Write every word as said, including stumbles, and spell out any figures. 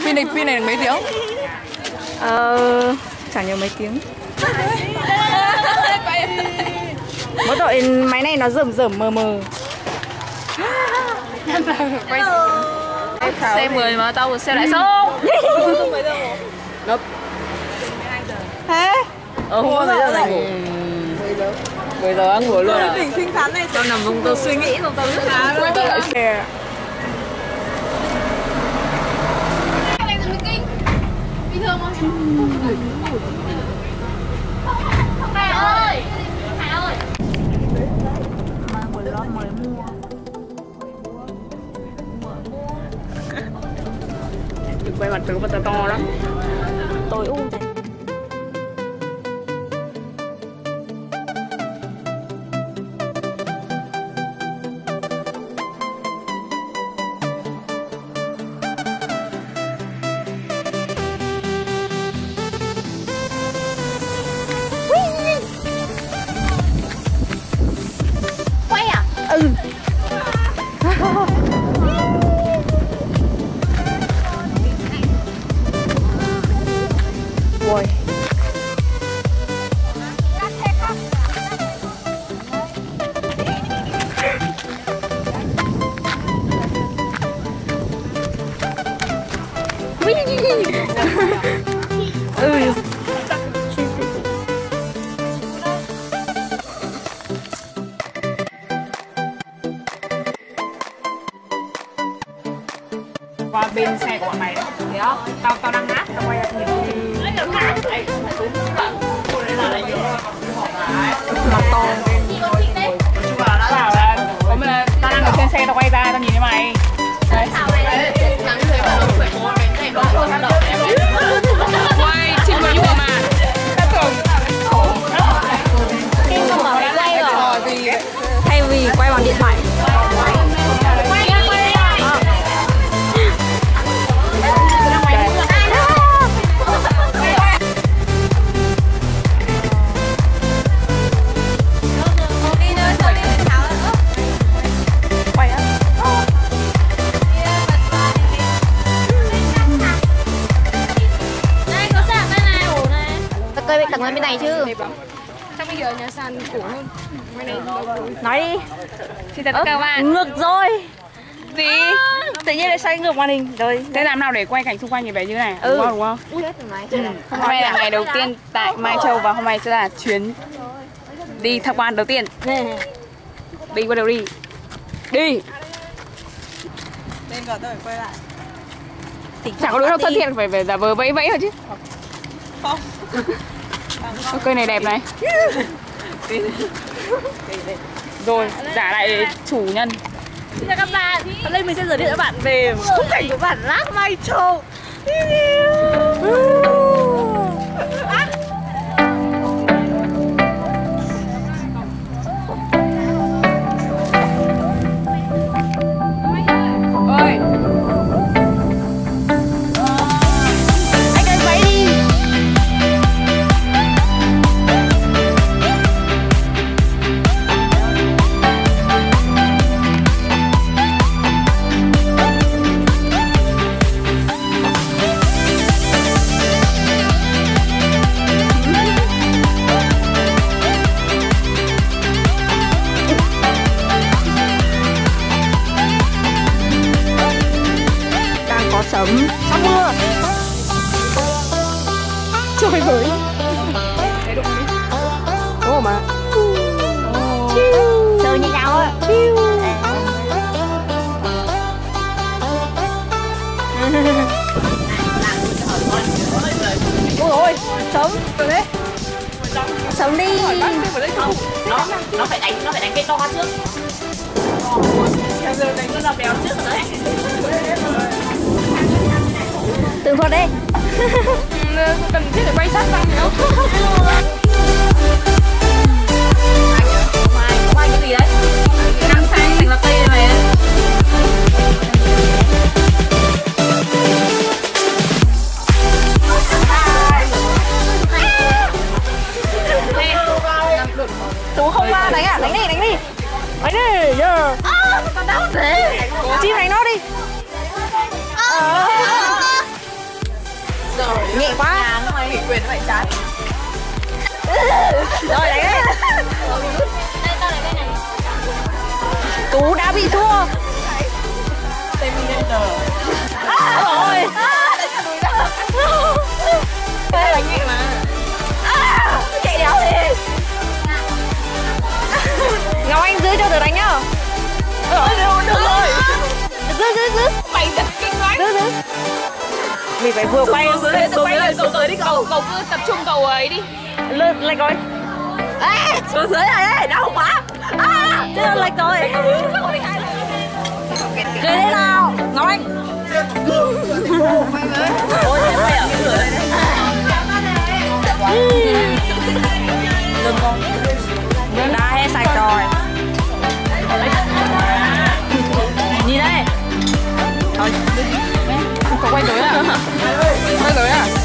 Pin này, pin này mấy tiếng? Ờ, chẳng nhớ mấy tiếng. Mỗi tội máy này nó rởm rởm mờ mờ. Xe mười mà tao xe lại xong. Ngập. Thế? Ờ hôm qua mấy giờ này ngủ? mười giờ ăn ngủ luôn à? Đỉnh xinh xắn này. Tao nằm vùng tao suy nghĩ xong tao biết là quay tao lại. Bình thường không? Mẹ ơi! Mẹ ơi! Mà quần lót mới mua. Đừng quay mặt tớ, mặt tớ to lắm. Tối u thế. Quay à? Ừ. Ui. Ừ. Qua bên xe của bọn mày đấy. Thấy không? Tao tao đang hát, tao quay ra nhìn. Mặt to. Bảo là có mình là tao đang ở trên xe tao quay ra tao nhìn thấy mày. Đấy. Quay trên người vừa mà. Tao tưởng Kim không bảo để quay rồi. Thay vì quay bằng điện thoại. Cây tặng bên này chứ. chắc bây giờ nhà sàn cổ hơn. Nói đi. Xin chào tất cả các bạn. Ngược rồi. Gì? À, tự nhiên lại xoay ngược màn hình rồi. Thế làm nào để quay cảnh xung quanh như vậy như này? Ừ. Đúng không? Đúng không? Ừ. Hôm nay là ngày đầu tiên tại Mai Châu và hôm nay sẽ là chuyến đi tham quan đầu tiên. Đi bắt đầu đi. Đi. Lên vào tôi phải quay lại. Chẳng có đứa nào thân thiện phải phải giả vờ vẫy vẫy thôi chứ. Không. Cây này đẹp này. Rồi giả lại chủ nhân. Xin chào các bạn. Hôm nay mình sẽ giới thiệu các bạn về khung cảnh của bản Lác Mai Châu. Ơi. Anh ơi váy đi. Sấm, sắp mưa. Trời với. Ồ mà. Chơi như nhau á. Ôi ôi, sớm rồi đấy. Sớm đi. Nó nó phải đánh nó phải đánh cây to trước. Giờ đánh con là béo trước rồi đấy. Tường thuật đi. Cần thiết phải quay sát răng không? Quay cái gì đấy? Năm sang thành là cây này mày. Tú không ba đánh à? Đánh đi, đánh đi. Đánh đi, yeah. Con đau thế. Chim Quyền nó phải chán. Rồi đấy. Đây tao lại bên này. Tú đã bị thua. Terminator. À, rồi. Đây là nghe mà. À, chạy đéo đi. Ngọc Anh giữ cho tớ đánh nhá. Ờ, được, được rồi. Giữ giữ giữ. Mày thật kinh quá. Giữ giữ. Mình phải vừa quay Xuống dưới, xuống dưới, xuống dưới đi cậu. Cậu cứ tập trung cậu ấy đi. lên lệch rồi. Ê, xuống dưới này đấy, đau quá. À, chưa lệch rồi. Cười thế nào? Ngọc Anh. Ôi, thế mày ở cái cửa này đấy. Đừng con. Đã hết sạch rồi. Nhìn đây. Thôi. Cậu quay tới à? Quay tới à?